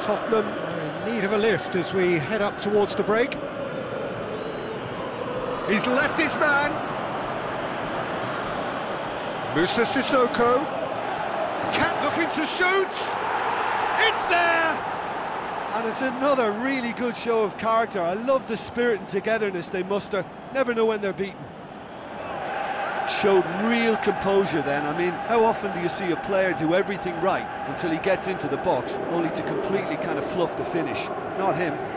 Tottenham are in need of a lift as we head up towards the break. He's left his man. Musa Sissoko. Cat looking to shoot. It's there! And it's another really good show of character. I love the spirit and togetherness they muster. Never know when they're beaten. Showed real composure then. I mean, how often do you see a player do everything right until he gets into the box, only to completely kind of fluff the finish? Not him.